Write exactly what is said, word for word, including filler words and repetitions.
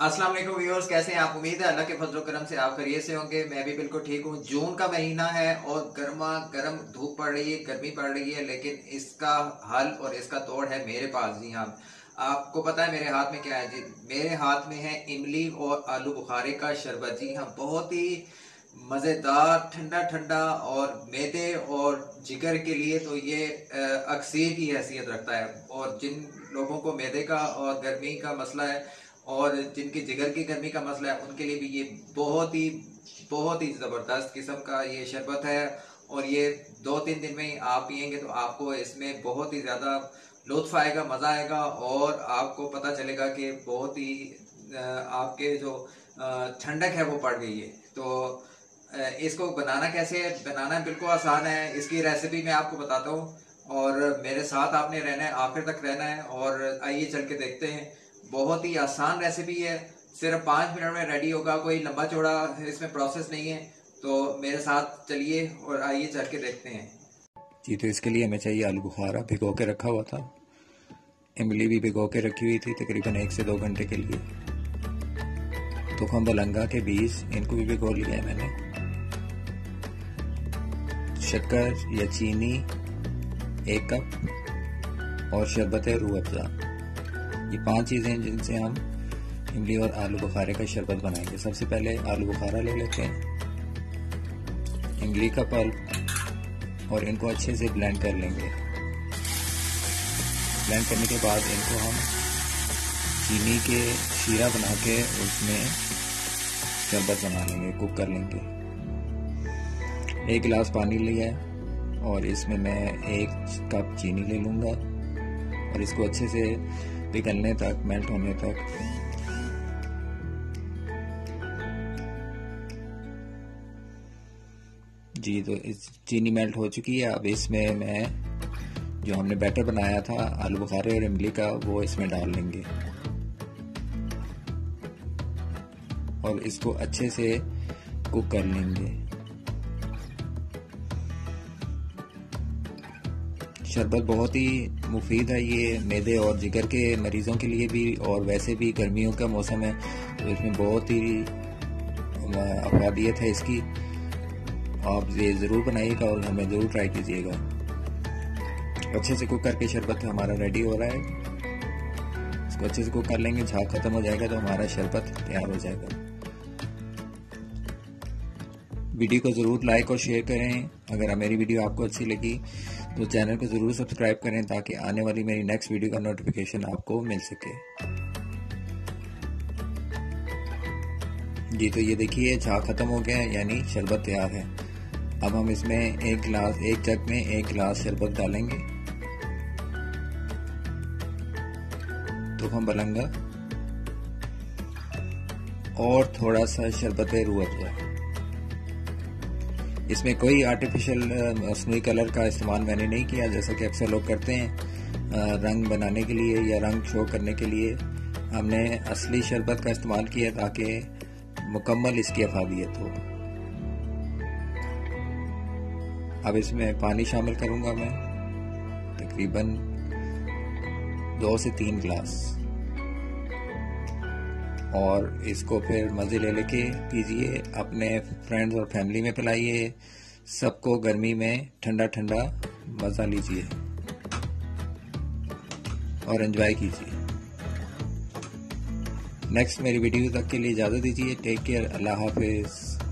अस्सलाम वालेकुम व्यूअर्स, कैसे हैं आप? उम्मीद है अल्लाह के फजल करम से आप खैरियत से होंगे। मैं भी बिल्कुल ठीक हूँ। जून का महीना है और गर्मा गर्म धूप पड़ रही है, गर्मी पड़ रही है, लेकिन इसका हल और इसका तोड़ है मेरे पास। जी हाँ, आपको पता है मेरे हाथ में क्या है जी? मेरे हाथ में है इमली और आलू बुखारे का शरबत। जी हाँ, बहुत ही मज़ेदार, ठंडा ठंडा और मैदे और जिगर के लिए तो ये अक्सीर की हैसियत रखता है। और जिन लोगों को मैदे का और गर्मी का मसला है और जिनकी जिगर की गर्मी का मसला है, उनके लिए भी ये बहुत ही बहुत ही ज़बरदस्त किस्म का ये शरबत है। और ये दो तीन दिन में ही आप पियेंगे तो आपको इसमें बहुत ही ज़्यादा लुत्फ आएगा, मज़ा आएगा और आपको पता चलेगा कि बहुत ही आपके जो ठंडक है वो पड़ गई है। तो इसको बनाना कैसे है? बनाना बिल्कुल आसान है। इसकी रेसिपी मैं आपको बताता हूँ और मेरे साथ आपने रहना है, आखिर तक रहना है। और आइए चल के देखते हैं। बहुत ही आसान रेसिपी है, सिर्फ पाँच मिनट में रेडी होगा। कोई लंबा चौड़ा इसमें प्रोसेस नहीं है। तो मेरे साथ चलिए और आइए चल के देखते हैं। जी, तो इसके लिए हमें चाहिए आलू बुखारा, भिगो के रखा हुआ था। इमली भी भिगो के रखी हुई थी तकरीबन एक से दो घंटे के लिए। तुखम बलंगा के बीज, इनको भी भिगो लिया है मैंने। शक्कर या चीनी एक कप और शरबत रूह अफ़ज़ा, ये पांच चीज़ें हैं जिनसे हम इमली और आलू बुखारे का शरबत बनाएंगे। सबसे पहले आलू बुखारा ले लेते हैं, इमली का पल्प, और इनको अच्छे से ब्लेंड कर लेंगे। ब्लेंड करने के बाद इनको हम चीनी के शीरा बना के उसमें शरबत बना लेंगे, कुक कर लेंगे। एक गिलास पानी लिया है और इसमें मैं एक कप चीनी ले लूँगा और इसको अच्छे से पिघलने तक, मेल्ट होने तक जी। तो इस चीनी मेल्ट हो चुकी है। अब इसमें मैं जो हमने बैटर बनाया था आलू बुखारे और इमली का, वो इसमें डाल लेंगे और इसको अच्छे से कुक कर लेंगे। शरबत बहुत ही मुफीद है, ये मैदे और जिगर के मरीज़ों के लिए भी, और वैसे भी गर्मियों का मौसम है तो इसमें बहुत ही अफादियत है इसकी। आप ये ज़रूर बनाइएगा और हमें ज़रूर ट्राई कीजिएगा। अच्छे से कुक करके शरबत हमारा रेडी हो रहा है। इसको अच्छे से कुक कर लेंगे, झाग ख़त्म हो जाएगा तो हमारा शरबत तैयार हो जाएगा। वीडियो को ज़रूर लाइक और शेयर करें। अगर मेरी वीडियो आपको अच्छी लगी तो चैनल को ज़रूर सब्सक्राइब करें ताकि आने वाली मेरी नेक्स्ट वीडियो का नोटिफिकेशन आपको मिल सके। जी, तो ये देखिए झाग ख़त्म हो गया है, यानी शरबत तैयार है। अब हम इसमें एक गिलास, एक जग में एक गिलास शरबत डालेंगे। तो हम बलंगा और थोड़ा सा शरबत रूह अफ़ज़ा। इसमें कोई आर्टिफिशियल मसनूई कलर का इस्तेमाल मैंने नहीं किया, जैसा कि अक्सर लोग करते हैं रंग बनाने के लिए या रंग शो करने के लिए। हमने असली शरबत का इस्तेमाल किया ताकि मुकम्मल इसकी अफादियत हो। अब इसमें पानी शामिल करूंगा मैं, तकरीबन दो से तीन गिलास, और इसको फिर मज़े ले लेके पीजिए। अपने फ्रेंड्स और फैमिली में पिलाइए, सबको गर्मी में ठंडा ठंडा मज़ा लीजिए और एंजॉय कीजिए। नेक्स्ट मेरी वीडियो तक के लिए इजाज़त दीजिए। टेक केयर, अल्लाह हाफिज़।